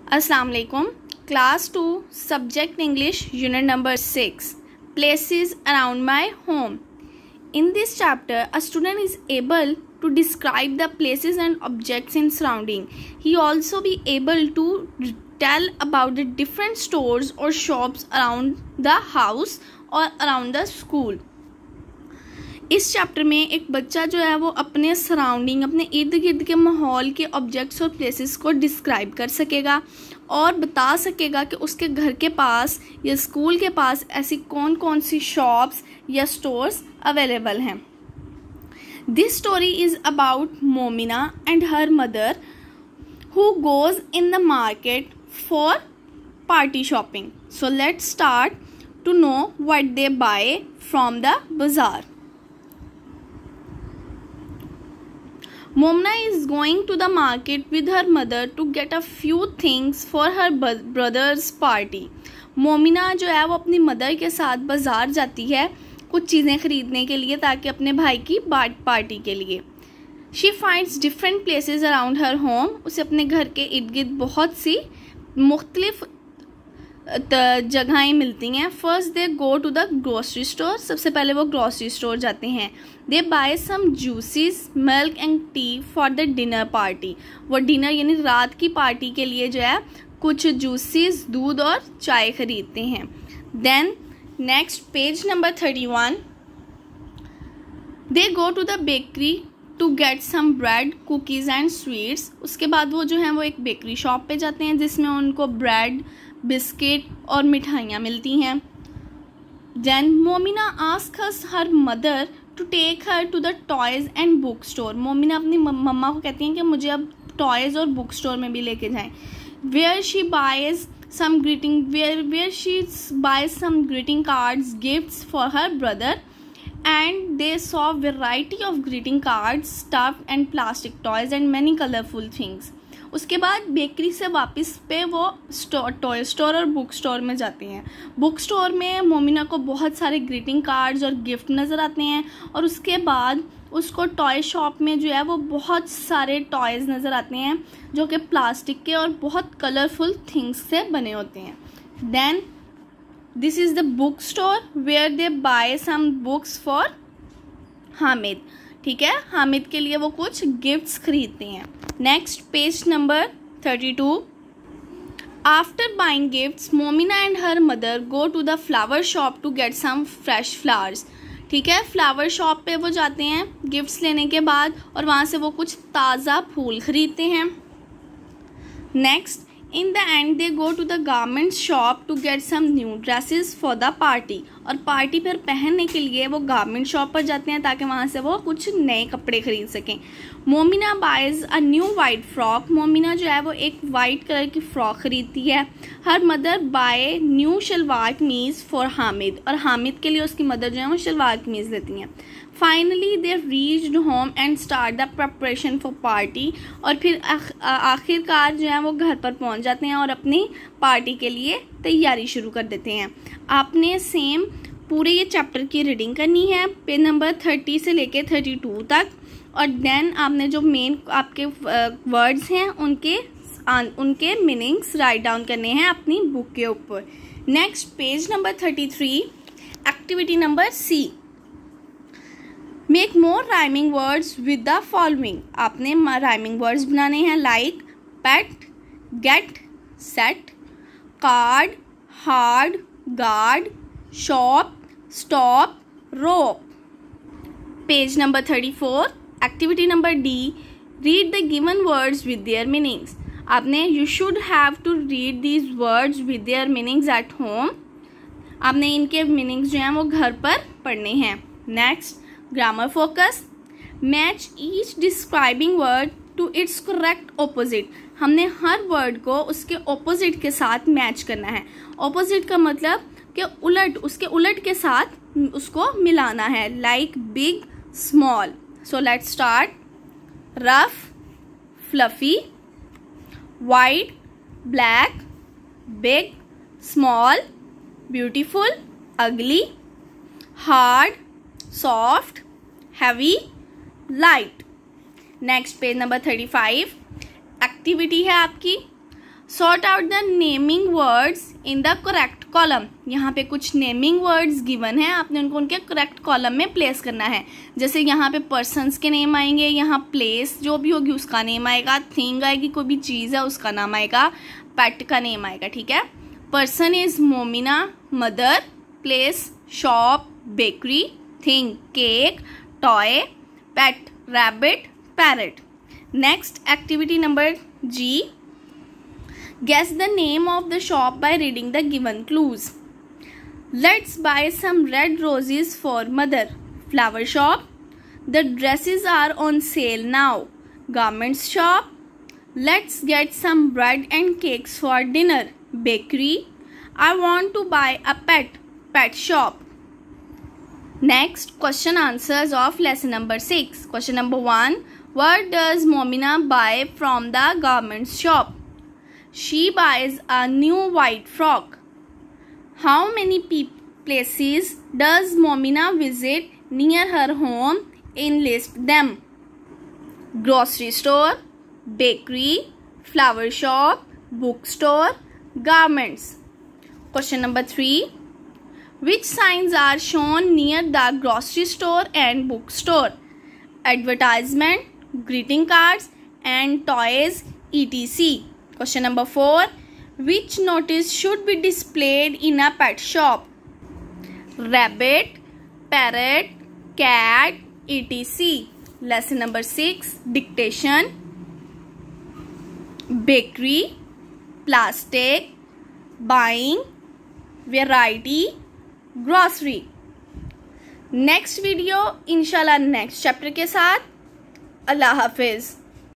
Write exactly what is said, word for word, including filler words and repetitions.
Assalamu alaikum. Class two, Subject English, Unit number six, Places around my home. In this chapter, a student is able to describe the places and objects in surrounding. He also be able to tell about the different stores or shops around the house or around the school. इस chapter में एक बच्चा जो है वो अपने surrounding, अपने इर्द गिर्द के माहौल के ऑब्जेक्ट्स और प्लेसेस को डिस्क्राइब कर सकेगा और बता सकेगा कि उसके घर के पास या स्कूल के पास ऐसी कौन कौन सी शॉप्स या स्टोर्स अवेलेबल हैं. This story is about Momina and her mother who goes in the market for party shopping. So let's start to know what they buy from the bazaar. Momina is going to the market with her mother to get a few things for her brother's party. Momina जो है वो अपनी mother के साथ बाज़ार जाती है कुछ चीज़ें ख़रीदने के लिए ताकि अपने भाई की पार्टी के लिए. She finds different places around her home. उसे अपने घर के इर्द गिर्द बहुत सी मुख्तलिफ जगहें मिलती हैं. First they go to the grocery store. सबसे पहले वो ग्रोसरी स्टोर जाते हैं. They buy some juices, milk and tea for the dinner party. वो डिनर यानी रात की पार्टी के लिए जो है कुछ जूसेस, दूध और चाय खरीदते हैं. Then next page number thirty one. They go to the bakery to get some bread, cookies and sweets. उसके बाद वो जो हैं वो एक बेकरी शॉप पे जाते हैं जिसमें उनको ब्रेड, बिस्किट और मिठाइयाँ मिलती हैं. Then Momina asks her mother to take her to the toys and book store. Momina अपनी मम्मा को कहती हैं कि मुझे अब टॉयज़ और बुक स्टोर में भी लेके जाएं. Where she buys some greeting where where she buys some greeting cards, gifts for her brother and they saw variety of greeting cards, stuffed and plastic toys and many colorful things. उसके बाद bakery से वापस पे वो store toy store और book store में जाते हैं. बुक स्टोर में मोमिना को बहुत सारे ग्रीटिंग कार्ड्स और गिफ्ट नज़र आते हैं और उसके बाद उसको टॉय शॉप में जो है वो बहुत सारे टॉयज़ नज़र आते हैं जो कि प्लास्टिक के और बहुत कलरफुल थिंग्स से बने होते हैं. Then this is the book store where they buy some books for Hamid. ठीक है, हामिद के लिए वो कुछ गिफ्ट्स खरीदते हैं. Next page number thirty two. After buying gifts Momina and her mother go to the flower shop to get some fresh flowers. ठीक है, फ्लावर शॉप पे वो जाते हैं गिफ्ट्स लेने के बाद और वहाँ से वो कुछ ताज़ा फूल खरीदते हैं. Next in the end they go to the garment shop to get some new dresses for the party. और पार्टी पर पहनने के लिए वो गारमेंट शॉप पर जाते हैं ताकि वहाँ से वो कुछ नए कपड़े खरीद सकें. Momina buys a new white frock. Momina जो है वो एक वाइट कलर की फ्रॉक खरीदती है. Her mother buy new shalwar kameez for Hamid. और हामिद के लिए उसकी मदर जो है वो शलवार कमीज़ लेती हैं. Finally they reached home and start the preparation for party. और फिर आखिरकार जो है वो घर पर पहुंच जाते हैं और अपनी पार्टी के लिए तैयारी शुरू कर देते हैं. आपने सेम पूरे ये चैप्टर की रीडिंग करनी है पेज नंबर थर्टी से लेके थर्टी टू तक. और देन आपने जो मेन आपके वर्ड्स हैं उनके उनके मीनिंग्स राइट डाउन करने हैं अपनी बुक के ऊपर. Next page number thirty three. Activity number C. Make more rhyming words with the following. आपने राइमिंग वर्ड्स बनाने हैं like pet, get, set, card, hard, guard, shop, stop, rope. Page number thirty four. Activity number D. Read the given words with their meanings. आपने you should have to read these words with their meanings at home. आपने इनके meanings जो हैं वो घर पर पढ़ने हैं. Next grammar focus. Match each describing word to its correct opposite. हमने हर वर्ड को उसके ऑपोजिट के साथ मैच करना है. ऑपोजिट का मतलब कि उलट, उसके उलट के साथ उसको मिलाना है. Like big, small. So let's start. Rough, fluffy, white, black, big, small, beautiful, ugly, hard, soft, heavy, light. Next page number thirty five. Activity है आपकी. Sort out the naming words in the correct column. यहाँ पे कुछ naming words given है, आपने उनको उनके correct column में प्लेस करना है। जैसे यहाँ पे पर्सन्स के नेम आएंगे, यहाँ प्लेस जो भी होगी उसका नेम आएगा, थिंग आएगी, कोई भी चीज़ है उसका नाम आएगा, पेट का नेम आएगा, ठीक है। Person is Momina mother, place shop bakery, thing cake toy, pet rabbit parrot. Next activity number G, guess the name of the shop by reading the given clues. Let's buy some red roses for mother. Flower shop. The dresses are on sale now. Garments shop. Let's get some bread and cakes for dinner. Bakery. I want to buy a pet. Pet shop. Next, question answers of lesson number six. Question number one. What does Momina buy from the garments shop? She buys a new white frock. How many places does Momina visit near her home? Enlist them. Grocery store, bakery, flower shop, bookstore, garments. Question number three. Which signs are shown near the grocery store and bookstore? Advertisement, greeting cards, and toys, et cetera. Question number four. Which notice should be displayed in a pet shop? Rabbit, parrot, cat, et cetera. Lesson number six. Dictation, bakery, plastic, buying, variety, grocery. Next video इंशाल्लाह next chapter के साथ। अल्लाह हाफिज़।